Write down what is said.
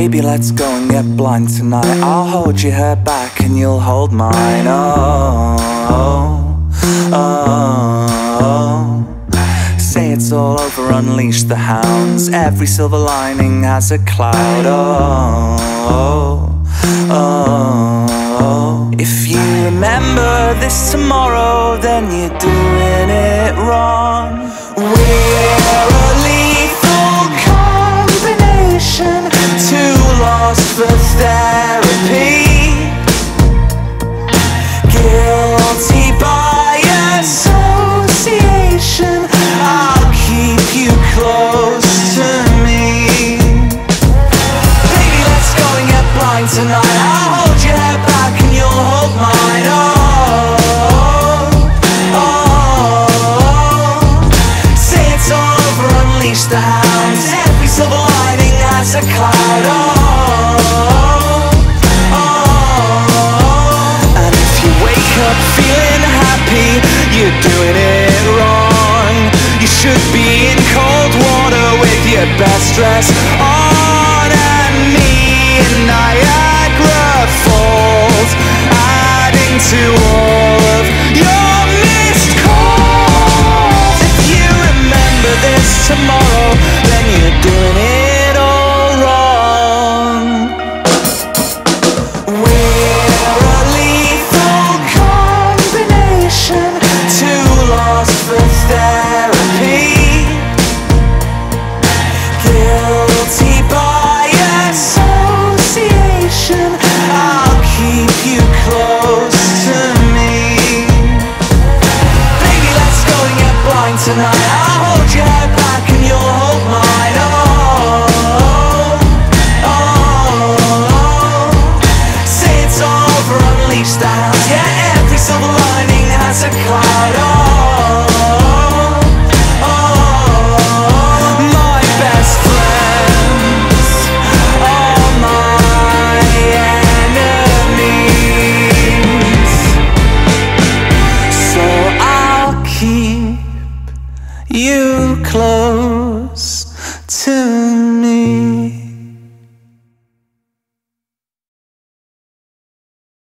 Baby, let's go and get blind tonight. I'll hold your hair back and you'll hold mine. Oh, oh, oh. Say it's all over, unleash the hounds. Every silver lining has a cloud. Oh, oh, oh. If you remember this tomorrow, then you're doing it wrong. We're a lethal combination, too lost for therapy, guilty by association. I'll keep you close to me. Baby, let's go and get blind tonight. I'll hold your head back and you'll hold mine. Oh, oh, oh. Say it's all over, unleash the hounds. Every silver lining has a cloud. Oh, oh. And if you wake up feeling happy, you're doing it wrong. You should be in cold water with your best dress on, and me in Niagara Falls, adding to all of your missed calls. If you remember this tomorrow, then you're doing it all wrong. We're a lethal combination, too lost for therapy, guilty by association. I'll keep you close to me. Baby, let's go and get blind tonight. I'll hold your head back and you'll hold mine. Oh, oh, oh. Say it's all over, unleash the hounds. Yeah, every silver lining has a cloud. Oh, oh, my best friends, all my enemies. So I'll keep you close to